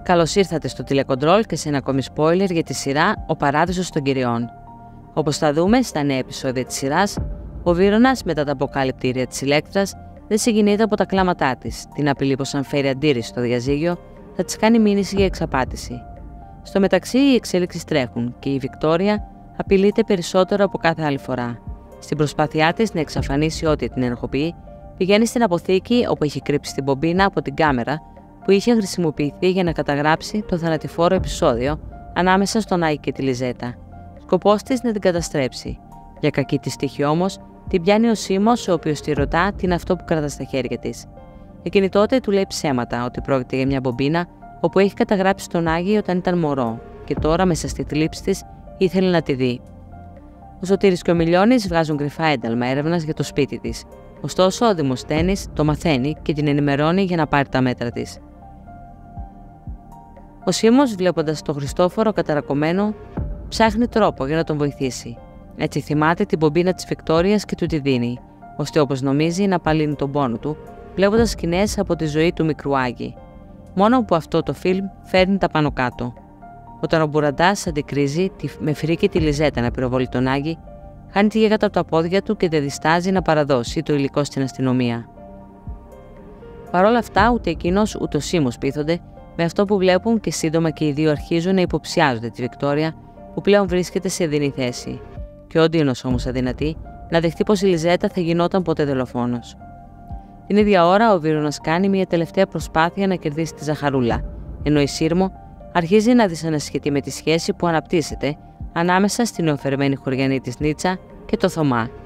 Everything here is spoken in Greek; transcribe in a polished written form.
Καλώς ήρθατε στο τηλεκοντρόλ και σε ένα ακόμη spoiler για τη σειρά «Ο Παράδεισος των Κυριών». Όπως θα δούμε στα νέα επεισόδια της σειράς, ο Βύρωνας μετά τα αποκαλυπτήρια της Ηλέκτρας δεν συγκινείται από τα κλάματά της, την απειλή πως αν φέρει αντίρρηση στο διαζύγιο θα της κάνει μήνυση για εξαπάτηση. Στο μεταξύ οι εξέλιξεις τρέχουν και η Βικτόρια απειλείται περισσότερο από κάθε άλλη φορά. Στην προσπάθειά της να εξαφανίσει ό,τι την ενοχοποιεί, πηγαίνει στην αποθήκη όπου έχει κρύψει την πομπίνα από την κάμερα που είχε χρησιμοποιηθεί για να καταγράψει το θανατηφόρο επεισόδιο ανάμεσα στον Άγη και τη Λιζέτα. Σκοπός της να την καταστρέψει. Για κακή της τύχη όμως, την πιάνει ο Σίμος, ο οποίος τη ρωτά τι είναι αυτό που κρατά στα χέρια της. Εκείνη τότε του λέει ψέματα ότι πρόκειται για μια μπομπίνα όπου έχει καταγράψει τον Άγη όταν ήταν μωρό και τώρα μέσα στη θλίψη της ήθελε να τη δει. Ο Σωτήρης και ο Μιλιώνης βγάζουν κρυφά ένταλμα έρευνας για το σπίτι της. Ωστόσο, ο Δημοσθένης το μαθαίνει και την ενημερώνει για να πάρει τα μέτρα της. Ο Σίμος, βλέποντας τον Χριστόφορο καταρακωμένο, ψάχνει τρόπο για να τον βοηθήσει. Έτσι θυμάται την πομπίνα της Βικτόριας και του τη δίνει, ώστε όπως νομίζει να απαλύνει τον πόνο του, βλέποντας σκηνές από τη ζωή του μικρού Άγη. Μόνο που αυτό το φιλμ φέρνει τα πάνω κάτω. Όταν ο Μπουραντάς αντικρίζει με φρίκη τη Λιζέτα να πυροβολεί τον Άγη, χάνει τη γέγατα από τα πόδια του και δεν διστάζει να παραδώσει το υλικό στην αστυνομία. Παρ' όλα αυτά, ούτε εκείνος ούτε ο Σίμος πείθονται με αυτό που βλέπουν και σύντομα και οι δύο αρχίζουν να υποψιάζονται τη Βικτόρια που πλέον βρίσκεται σε δινή θέση. Και ο Ντίνος όμως αδυνατεί να δεχτεί πως η Λιζέτα θα γινόταν ποτέ δολοφόνος. Την ίδια ώρα, ο Βύρωνας κάνει μια τελευταία προσπάθεια να κερδίσει τη Ζαχαρούλα, ενώ η Σύρμο αρχίζει να δυσανασχετεί με τη σχέση που αναπτύσσεται ανάμεσα στην νεοφερμένη χωριανή της Νίτσα και το Θωμά,